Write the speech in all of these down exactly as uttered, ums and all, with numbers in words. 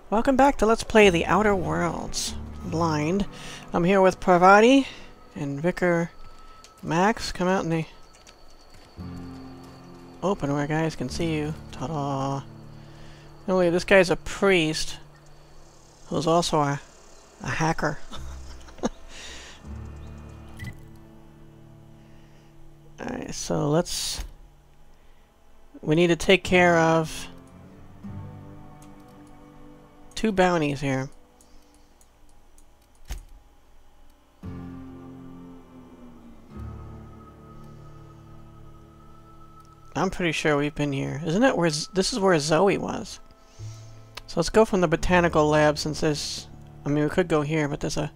Welcome back to Let's Play The Outer Worlds. Blind. I'm here with Bertie and Vicar Max. Come out in the open where guys can see you. Ta-da! Anyway, this guy's a priest who's also a, a hacker. Alright, so let's... We need to take care of two bounties here. I'm pretty sure we've been here. Isn't it where Z this is where Zoe was? So let's go from the botanical lab since there's... I mean, we could go here, but there's a...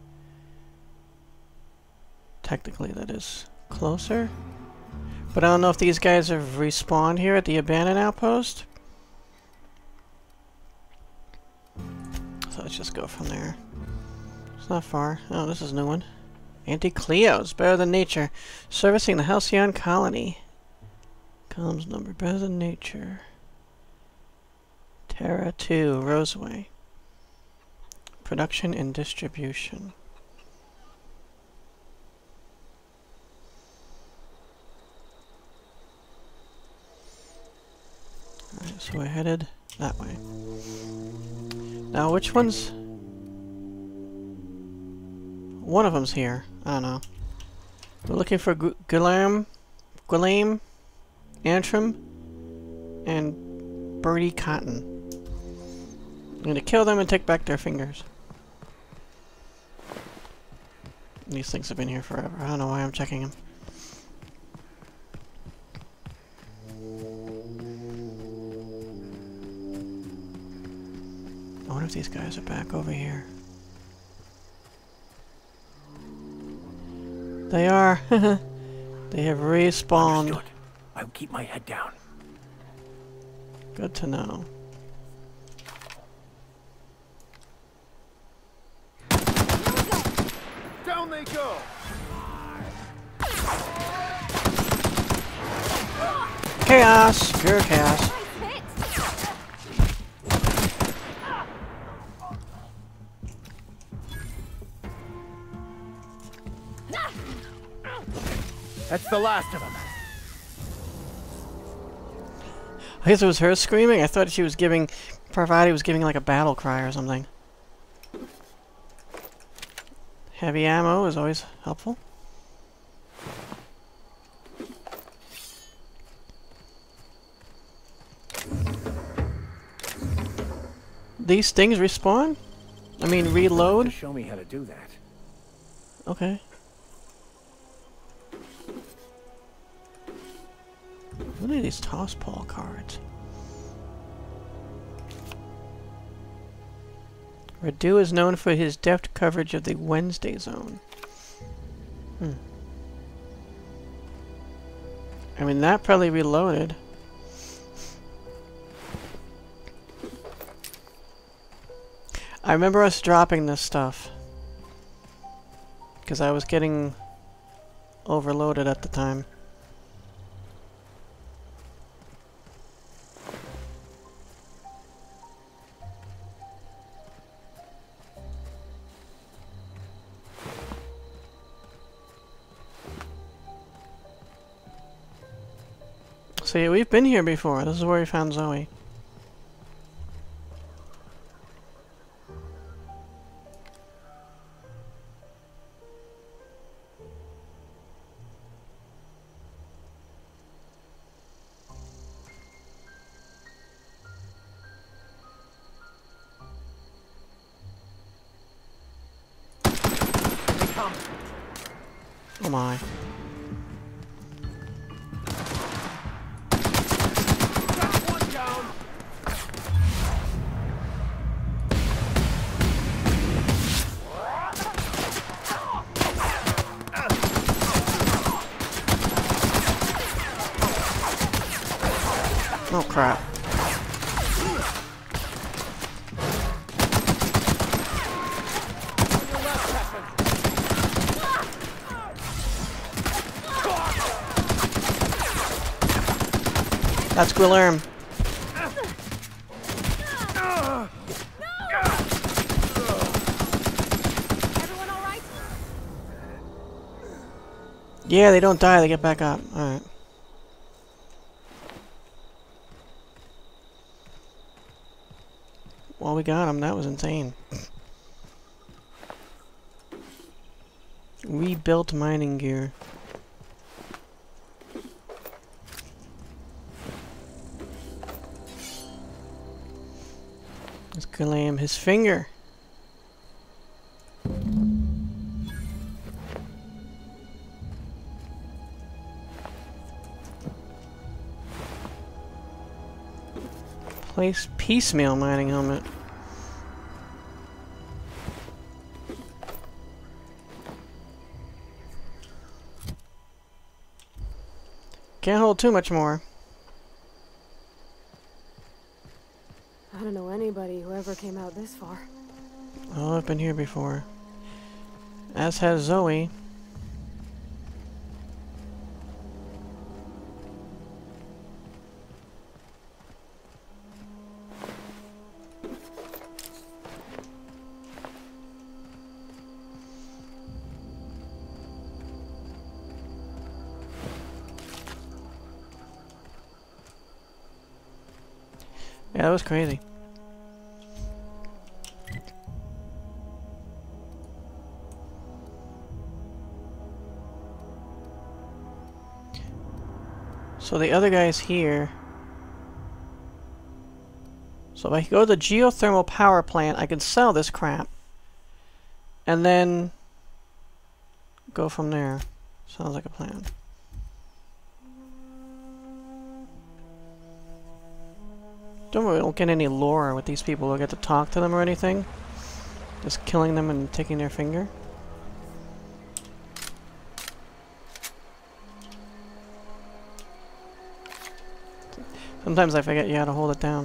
Technically, that is closer. But I don't know if these guys have respawned here at the abandoned outpost. So let's just go from there. It's not far. Oh, this is a new one. Anti-Cleos, better than nature. Servicing the Halcyon colony. Columns number, better than nature. Terra two, Roseway. Production and distribution. Alright, so we're headed that way. Now, which one's... One of them's here. I don't know. We're looking for Gu Guillaume, Guillaume, Antrim, and Bertie Cotton. I'm gonna kill them and take back their fingers. These things have been here forever. I don't know why I'm checking them. I wonder if these guys are back over here. They are. They have respawned. Understood. I'll keep my head down. Good to know. Down they go. Chaos! Pure chaos. That's the last of them. I guess it was her screaming. I thought she was giving... Parvati was giving like a battle cry or something. Heavy ammo is always helpful. These things respawn? I mean reload? Show me how to do that. Okay. What are these toss ball cards? Radu is known for his deft coverage of the Wednesday zone. Hmm. I mean, that probably reloaded. I remember us dropping this stuff. Because I was getting overloaded at the time. So yeah, we've been here before. This is where we found Zoe. They come. Oh my. Oh crap. That's Guillaume. Yeah, they don't die, they get back up. Alright. Well, we got him. That was insane. Rebuilt mining gear. Let's Guillaume his finger. Place piecemeal mining helmet. Can't hold too much more. I don't know anybody who ever came out this far. Oh, I've been here before. As has Zoe. Yeah, that was crazy. So the other guy's here. So if I go to the geothermal power plant, I can sell this crap. And then go from there. Sounds like a plan. Don't worry, we don't get any lore with these people. We'll get to talk to them or anything. Just killing them and taking their finger. Sometimes I forget you how to hold it down.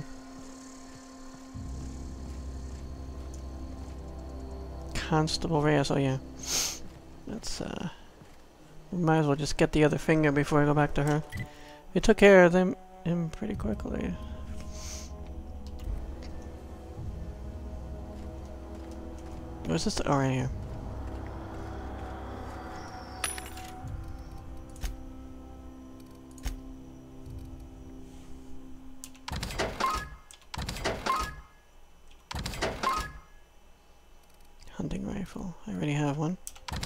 Constable Reyes, oh yeah. That's, uh... we might as well just get the other finger before I go back to her. We took care of them him pretty quickly. Where's this? Oh, right here. Hunting rifle. I already have one.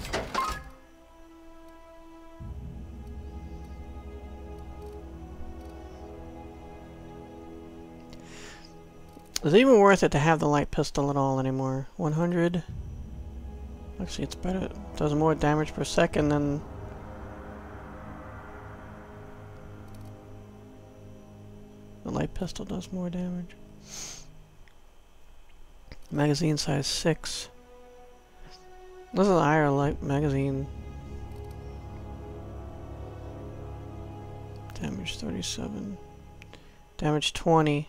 Is it even worth it to have the light pistol at all anymore? one hundred? Actually, it's better. It does more damage per second than... the light pistol does more damage. Magazine size six. This is a higher light magazine. Damage thirty-seven. Damage twenty.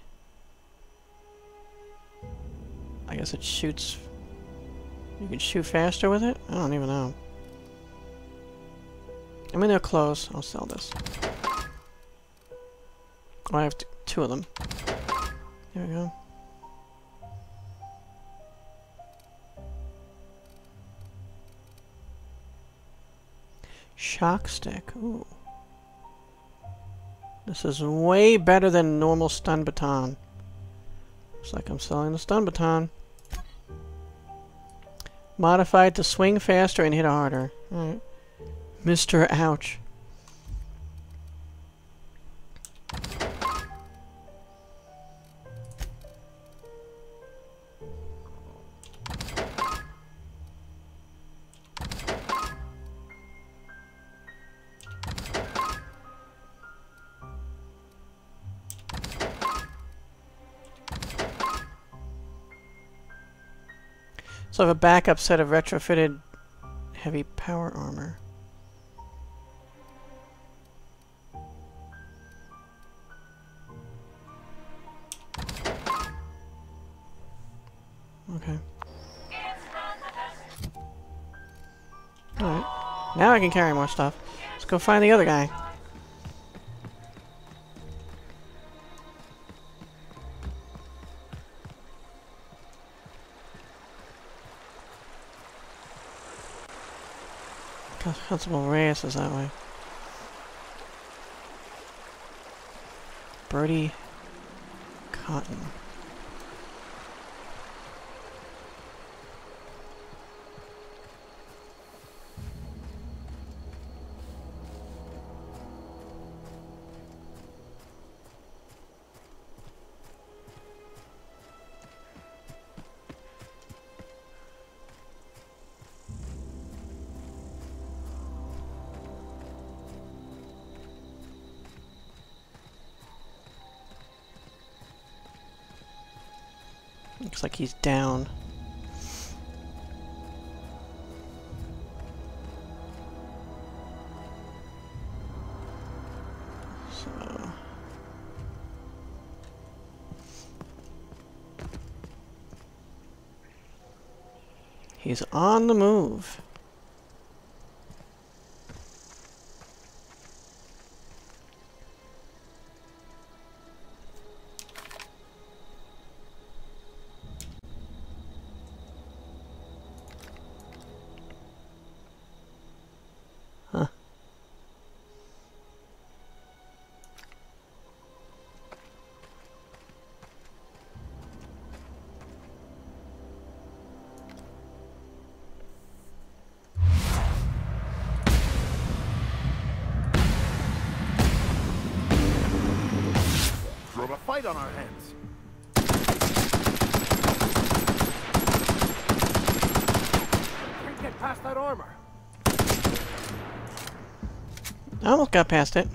I guess it shoots... you can shoot faster with it? I don't even know. I mean, they're close. I'll sell this. Oh, I have t two of them. There we go. Shock stick. Ooh. This is way better than normal stun baton. Looks like I'm selling the stun baton. Modified to swing faster and hit harder. Alright. Mister Ouch. So I have a backup set of retrofitted heavy power armor. Okay. Alright. Now I can carry more stuff. Let's go find the other guy. Constable Reyes is that way. Bertie Cotton. Looks like he's down. So he's on the move. Huh. We have a fight on our hands. Can't get past that armor. I almost got past it.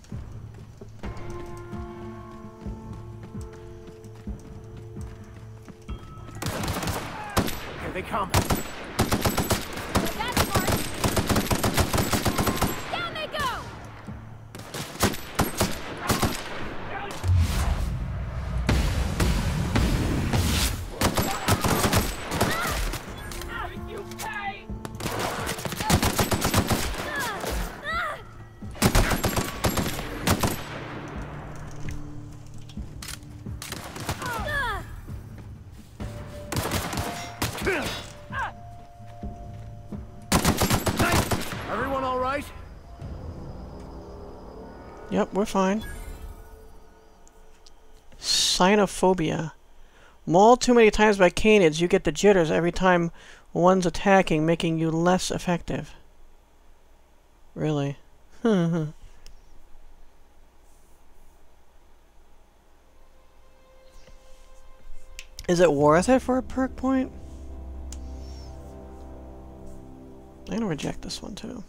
Here they come. That's smart. Down they go! You pay! Everyone all right? Yep, we're fine. Cynophobia. Mauled too many times by canids, you get the jitters every time one's attacking, making you less effective. Really? Is it worth it for a perk point? I'm gonna reject this one too.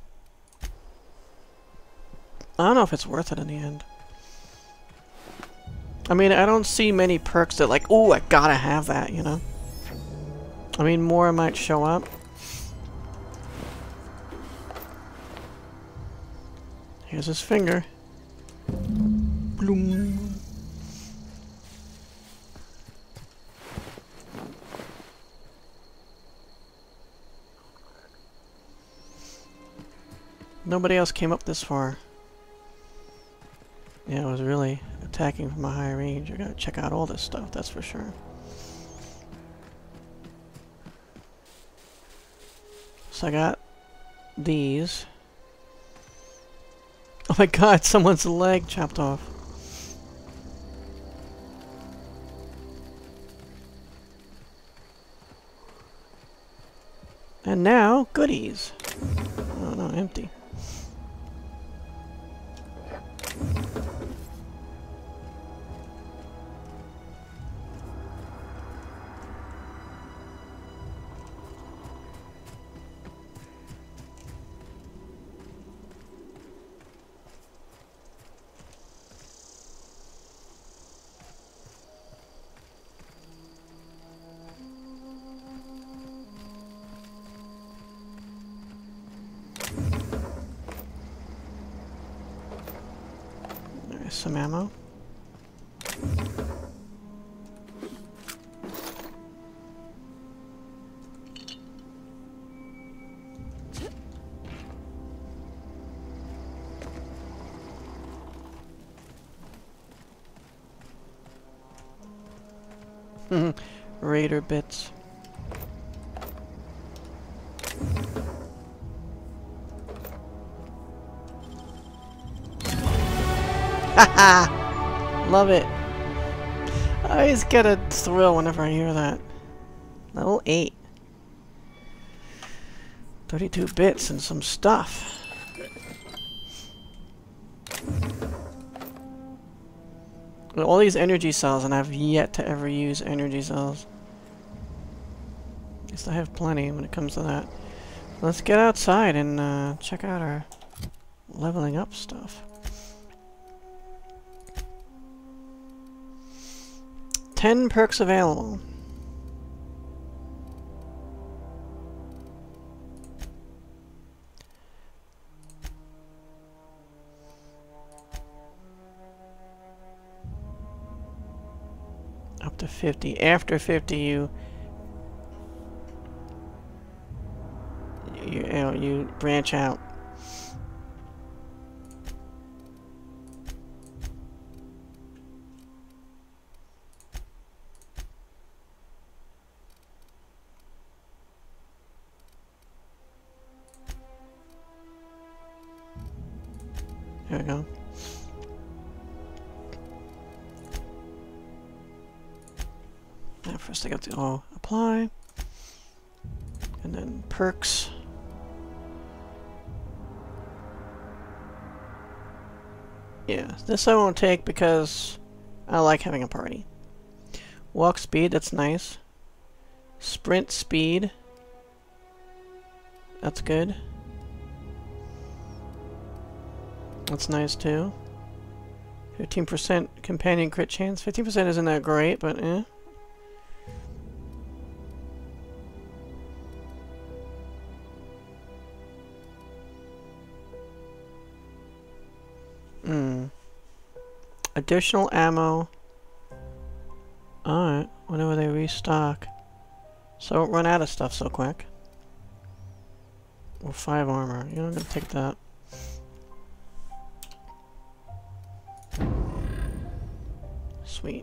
I don't know if it's worth it in the end. I mean, I don't see many perks that like, oh, I gotta have that, you know? I mean, more might show up. Here's his finger. Bloom. Nobody else came up this far. Yeah, it was really attacking from a high range. I gotta check out all this stuff, that's for sure. So I got these. Oh my god, someone's leg chopped off. And now, goodies. Oh no, empty. There's some ammo. Raider bits. Love it. I always get a thrill whenever I hear that. Level eight. thirty-two bits and some stuff. All these energy cells, and I've yet to ever use energy cells. At least I have plenty when it comes to that. Let's get outside and uh, check out our leveling up stuff. Ten perks available. Up to fifty. After fifty, you you, you, know, you branch out. There we go. Now first I got to oh, apply. And then perks. Yeah, this I won't take because I like having a party. Walk speed, that's nice. Sprint speed. That's good. That's nice too. fifteen percent companion crit chance. fifteen percent isn't that great, but eh. Hmm. Additional ammo. Alright, whenever they restock. So don't run out of stuff so quick. Or five armor. You know, I'm gonna take that. Sweet.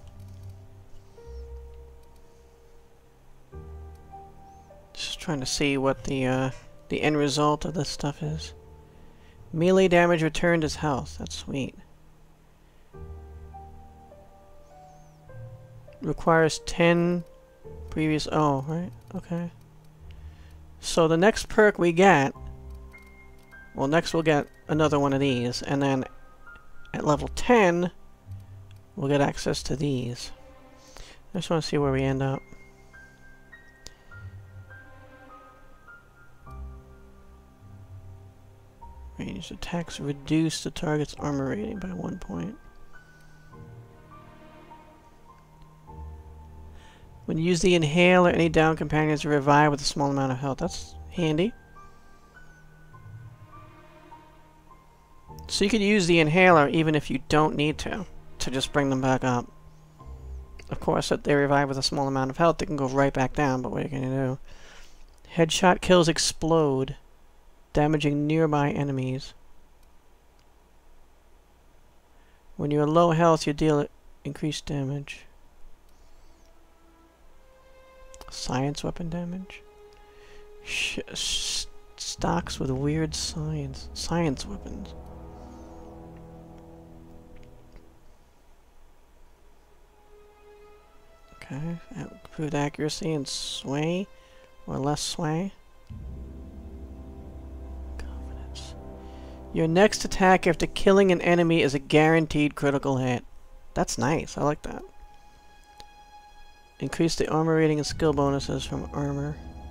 Just trying to see what the uh, the end result of this stuff is. Melee damage returned as health. That's sweet. Requires ten previous... Oh, right. Okay. So the next perk we get... Well, next we'll get another one of these. And then at level ten, we'll get access to these. I just want to see where we end up. Ranged attacks reduce the target's armor rating by one point. When you use the inhale or any down companions to revive with a small amount of health. That's handy. So you could use the inhaler even if you don't need to, to just bring them back up. Of course, if they revive with a small amount of health, they can go right back down, but what are you going to do? Headshot kills explode, damaging nearby enemies. When you're low health, you deal increased damage. Science weapon damage. Sh sh stocks with weird science. Science weapons. Okay. Improved accuracy and sway. Or less sway. Confidence. Your next attack after killing an enemy is a guaranteed critical hit. That's nice. I like that. Increase the armor rating and skill bonuses from armor.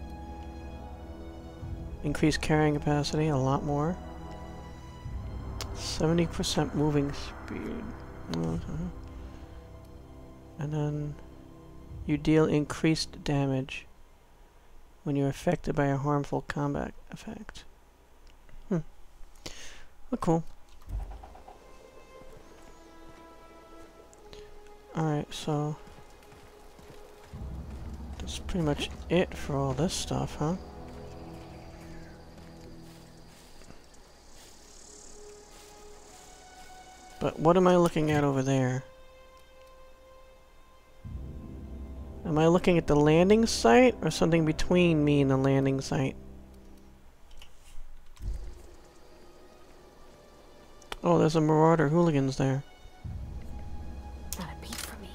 Increase carrying capacity, a lot more. seventy percent moving speed. Uh-huh. And then you deal increased damage when you're affected by a harmful combat effect. Hmm. Oh, cool. Alright, so that's pretty much it for all this stuff, huh? But what am I looking at over there? Am I looking at the landing site or something between me and the landing site? Oh, there's a marauder hooligans there. Not a peep for me.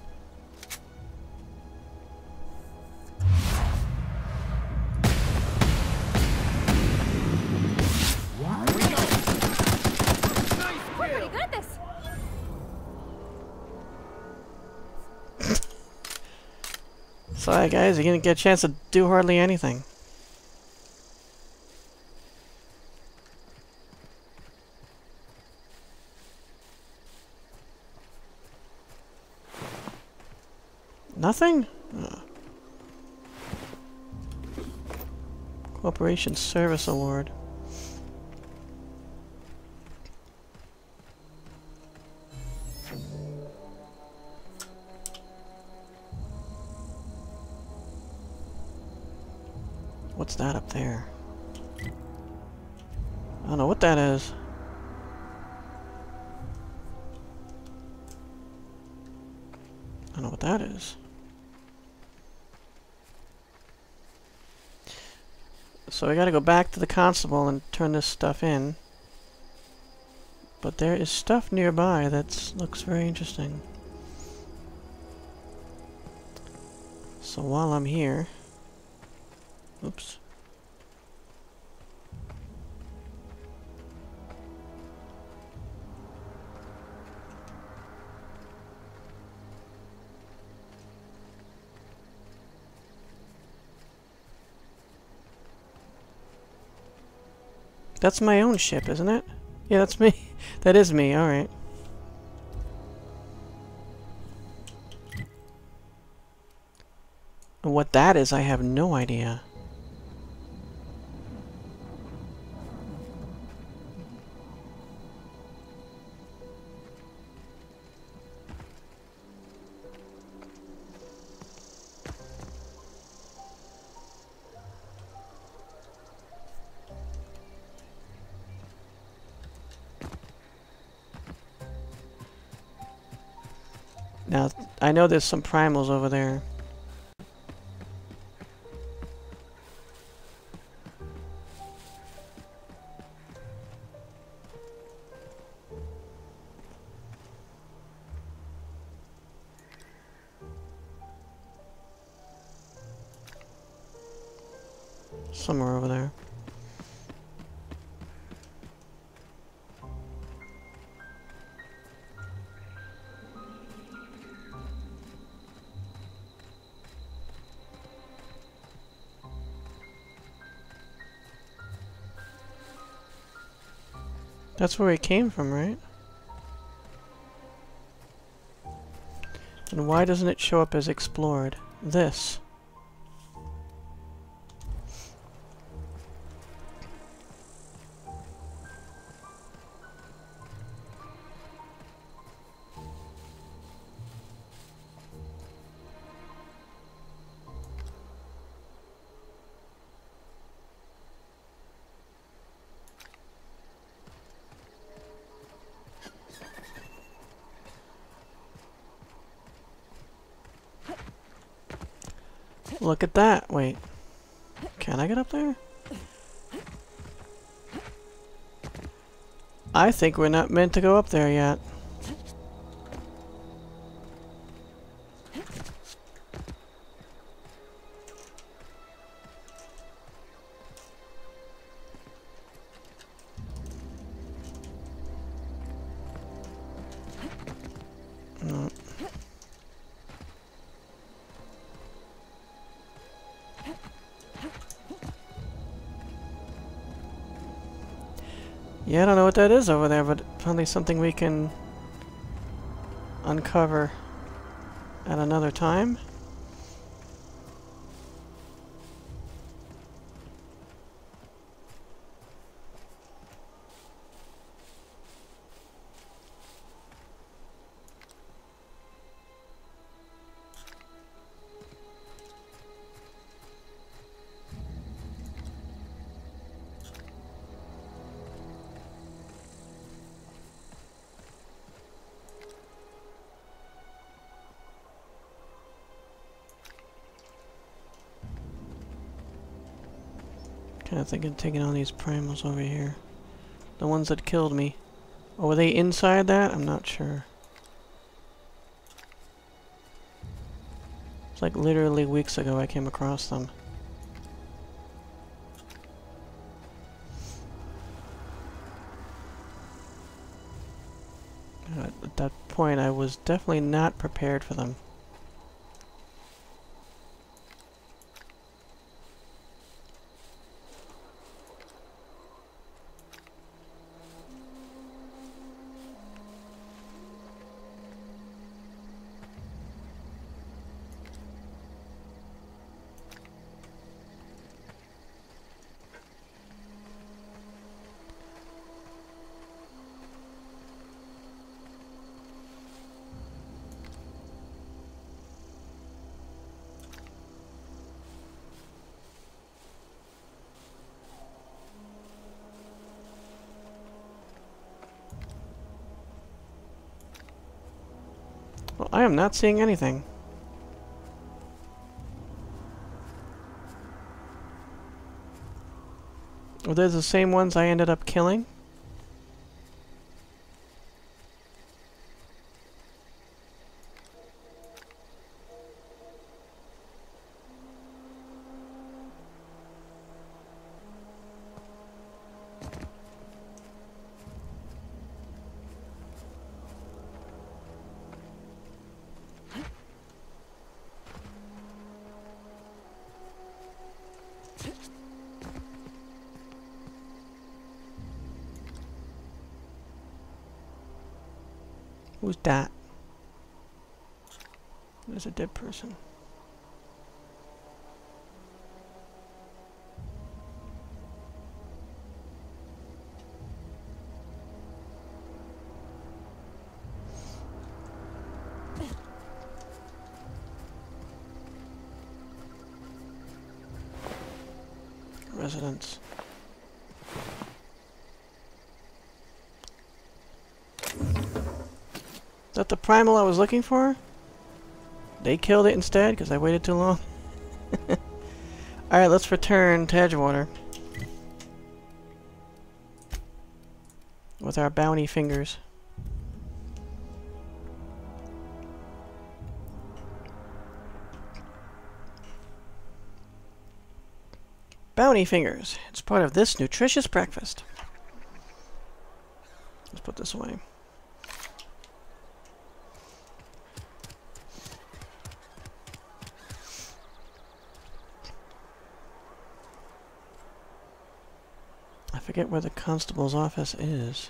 We're pretty good at this. Sorry guys, you didn't get a chance to do hardly anything. Nothing? Oh. Corporation Service Award. What's that up there? I don't know what that is. I don't know what that is. So we gotta go back to the constable and turn this stuff in. But there is stuff nearby that looks very interesting. So while I'm here... Oops. That's my own ship, isn't it? Yeah, that's me. That is me, alright. What that is, I have no idea. Now, I know there's some primals over there. Somewhere over there. That's where it came from, right? And why doesn't it show up as explored? This. Look at that. Wait. Can I get up there? I think we're not meant to go up there yet. No. Yeah, I don't know what that is over there, but probably something we can uncover at another time. Kind of thinking of taking on these primals over here. The ones that killed me. Or were they inside that? I'm not sure. It's like literally weeks ago I came across them. At that point, I was definitely not prepared for them. Well, I am not seeing anything. Are those the same ones I ended up killing? Who's that? There's a dead person. Residents. Is that the primal I was looking for? They killed it instead because I waited too long. Alright, let's return to Edgewater. With our bounty fingers. Bounty fingers. It's part of this nutritious breakfast. Let's put this away. I forget where the constable's office is.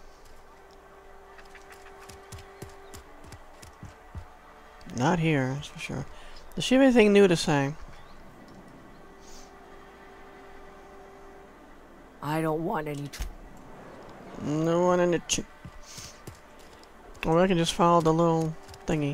Not here, that's for sure. Does she have anything new to say? I don't want any tr- No one in the ch- Or I can just follow the little thingy.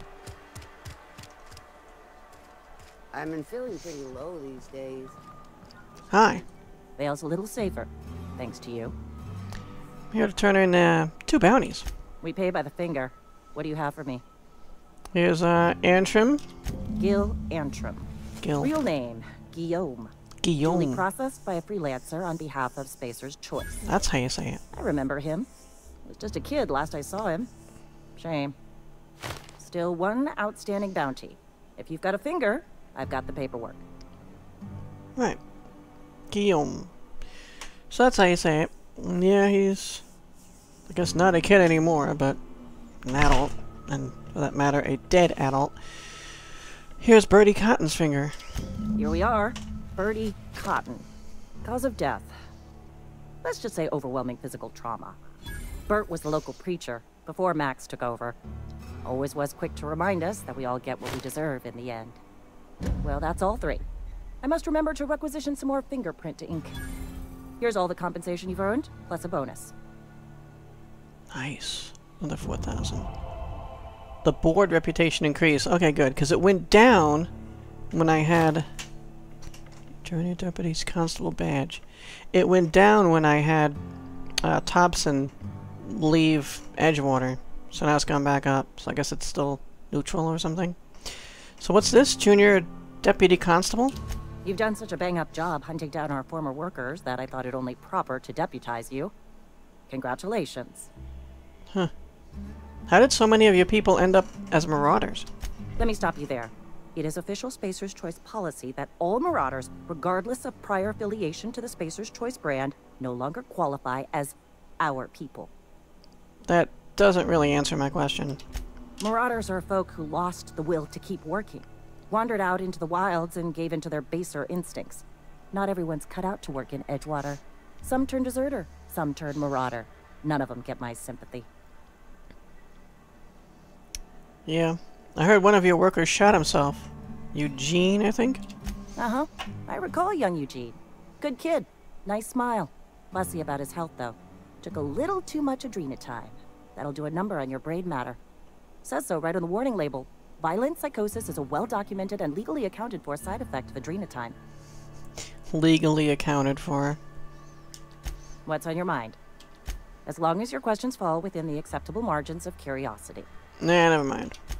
I've been feeling pretty low these days. Hi. Vale's a little safer, thanks to you. I'm here to turn in uh, two bounties. We pay by the finger. What do you have for me? Here's uh, Antrim. Gil Antrim. Gil. Real name, Guillaume. Duly Guillaume. processed by a freelancer on behalf of Spacer's Choice. That's how you say it. I remember him. Was just a kid last I saw him. Shame. Still one outstanding bounty. If you've got a finger, I've got the paperwork. Right. Guillaume. So that's how you say it. Yeah, he's, I guess, not a kid anymore, but an adult. And, for that matter, a dead adult. Here's Bertie Cotton's finger. Here we are. Bertie Cotton. Cause of death. Let's just say overwhelming physical trauma. Bert was the local preacher before Max took over. Always was quick to remind us that we all get what we deserve in the end. Well, that's all three. I must remember to requisition some more fingerprint to ink. Here's all the compensation you've earned, plus a bonus. Nice. Another four thousand. The board reputation increase. Okay, good, because it went down when I had Journey Deputy's Constable badge. It went down when I had uh, Thompson leave Edgewater. So now it's gone back up. So I guess it's still neutral or something. So what's this? Junior Deputy Constable? You've done such a bang-up job hunting down our former workers that I thought it only proper to deputize you. Congratulations. Huh. How did so many of your people end up as marauders? Let me stop you there. It is official Spacer's Choice policy that all Marauders, regardless of prior affiliation to the Spacer's Choice brand, no longer qualify as our people. That doesn't really answer my question. Marauders are folk who lost the will to keep working, wandered out into the wilds and gave into their baser instincts. Not everyone's cut out to work in Edgewater. Some turn deserter, some turn Marauder. None of them get my sympathy. Yeah. I heard one of your workers shot himself. Eugene, I think? Uh-huh. I recall young Eugene. Good kid. Nice smile. Fussy about his health, though. Took a little too much adrenatime. That'll do a number on your brain matter. Says so right on the warning label. Violent psychosis is a well-documented and legally accounted for side effect of adrenatime. Legally accounted for. What's on your mind? As long as your questions fall within the acceptable margins of curiosity. Nah, never mind.